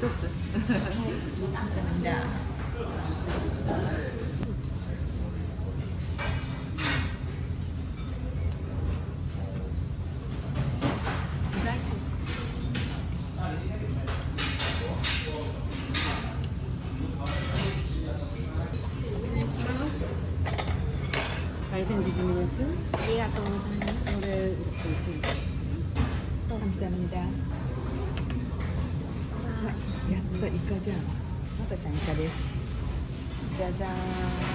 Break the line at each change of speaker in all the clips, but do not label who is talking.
一つ。じゃあ。海鮮チヂミです。
ありがとうございます。
これ美味しい。감사합니다。やっぱイカじゃん。赤ちゃんイカです。じゃじゃーん。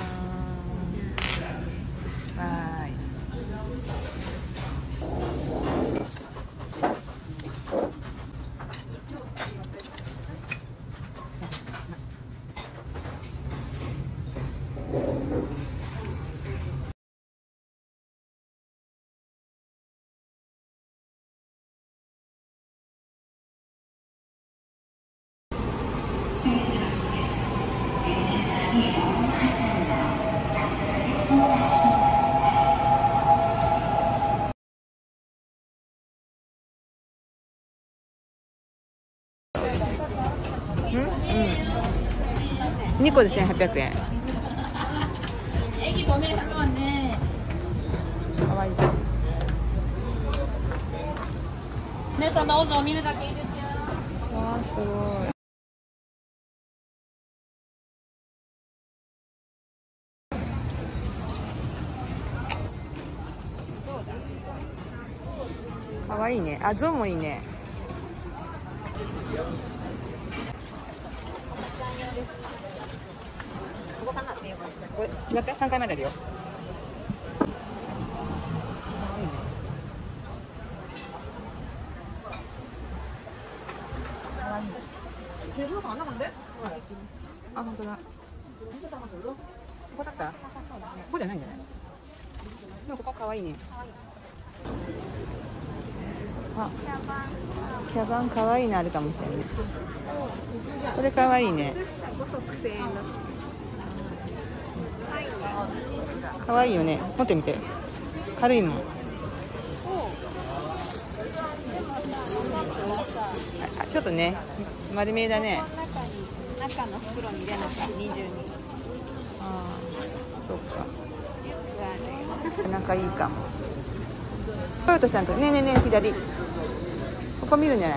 はーい。2個で1800円。
駅止めたのはね。
かわいい。
ね、その渦を見るだけいいですよ。
わあ、すごい。かわいいね。あ、ゾウもいいね。
ここかなっていう感じ。
これ違った3回まであるよ。あ、本当だ。ここだった？ここじゃないんじゃない？でもここ可愛いね。あ、キャバン可愛いのあるかもしれない。これ可愛いね。
5足1000円だ。
可愛いよね。持ってみて。軽いもん。あ、ちょっとね、丸めだね。
中の袋に入れなきゃ22。
ああ、そうか。
リュックあるよ。
なんかいいかも。トヨタさんとねえねえねえ左。ここ見るんじゃない？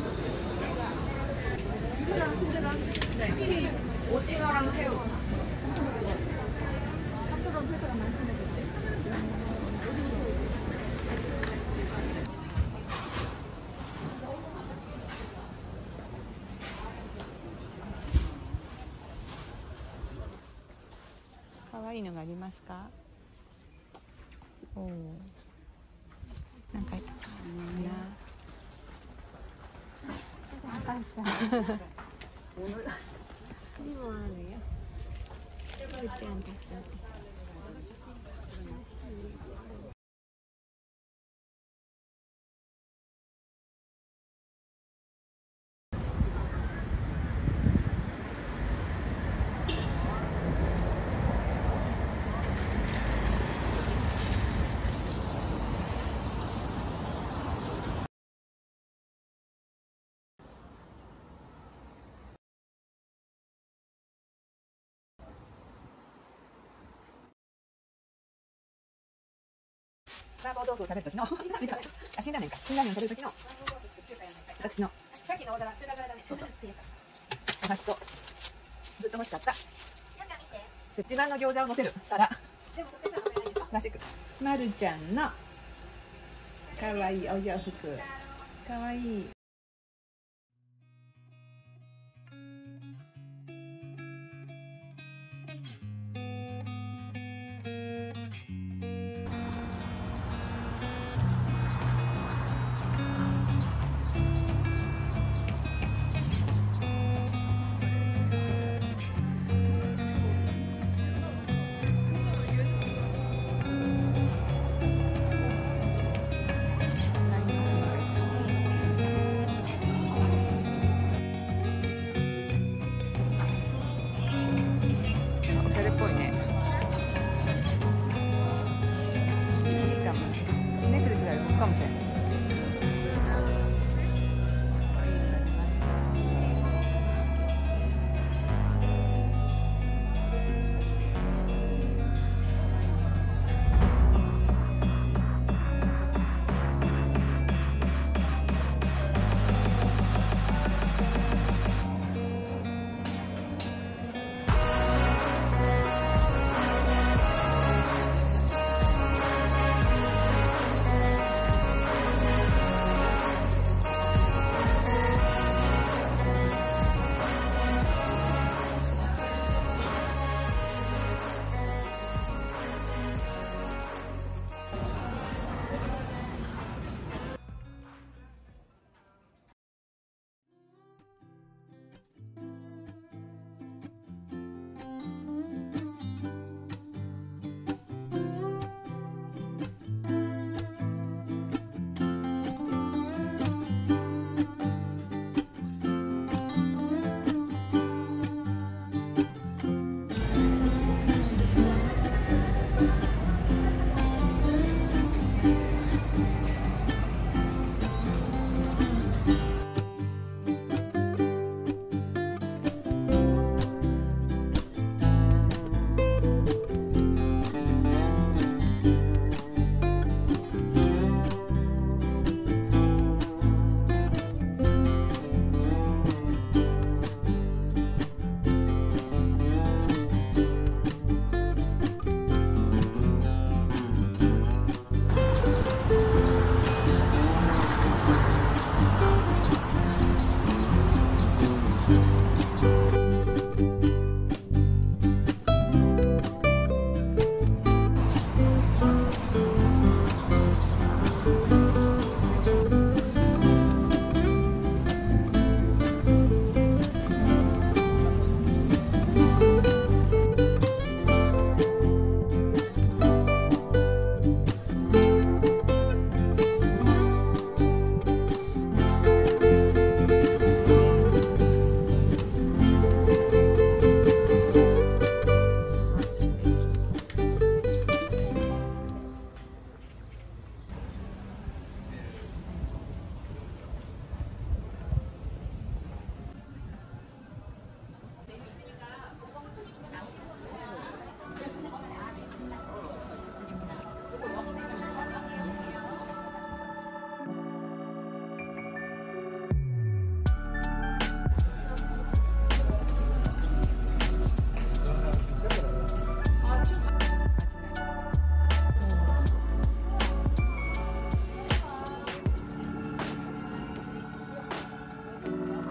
可愛いのがありますか？おお。なんかいいな。
にもあるよ。ふーちゃんたち。
麻婆豆腐を食べる時のあ、辛ラーメンか。辛ラーメンを食べる時の私の
さっきのオーダー中華柄だね。
そうそうお箸とずっと欲しかった折衷の餃子を乗せる皿。
でもそっちの方がいいでしょ。
プラスチック。まるちゃんのかわいいお洋服。かわいい。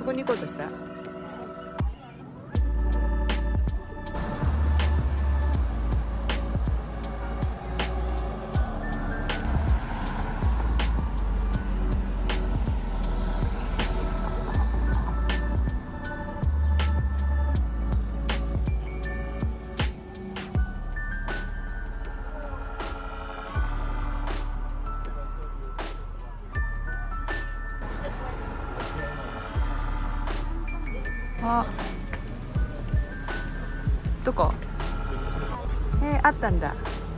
こに行こうとした。あ、どこ？あったんだ。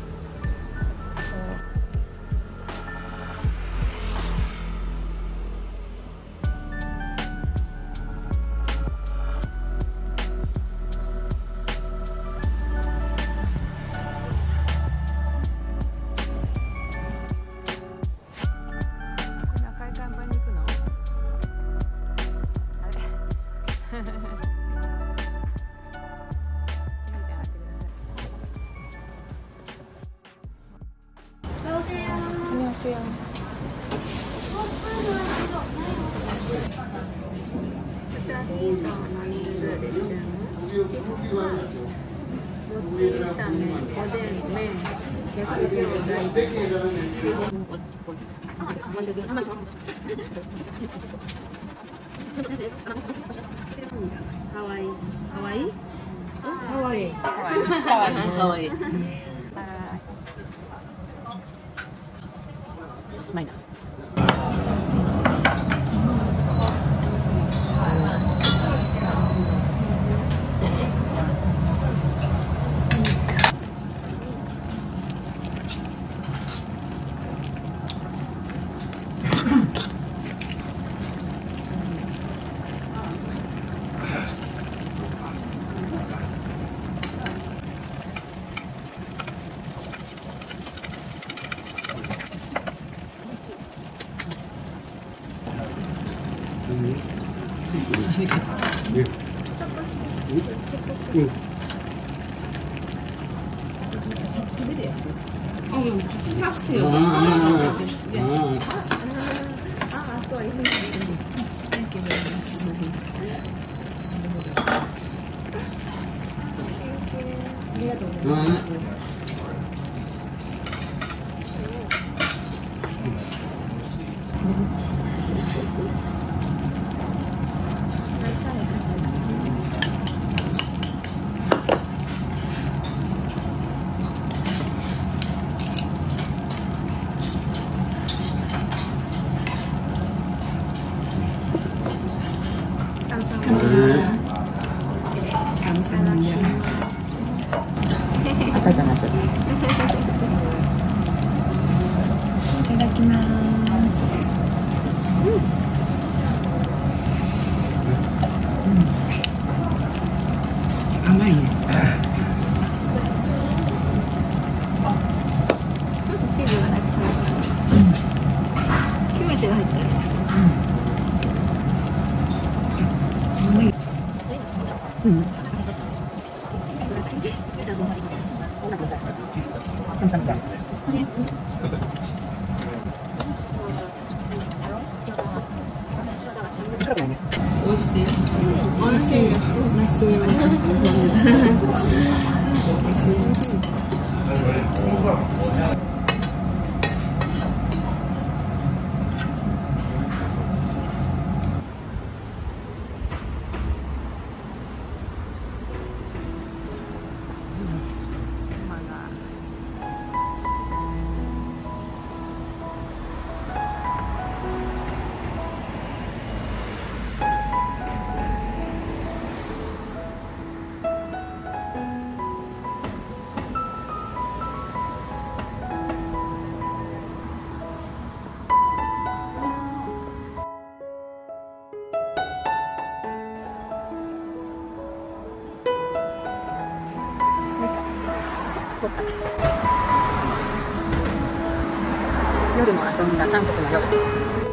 赤い看板に行くの？あれ？안녕하세요.
하와이. 하와이? 하와이.
하와이. 많이 나.
파스타요.
감사합니다. 아까 전화죠. いただきます。甘いね。
チーズが入ってる。キムチが入ってる。
감사합니다. 그러네. 맛있어요. 맛있어요.夜も遊んだ韓国の夜。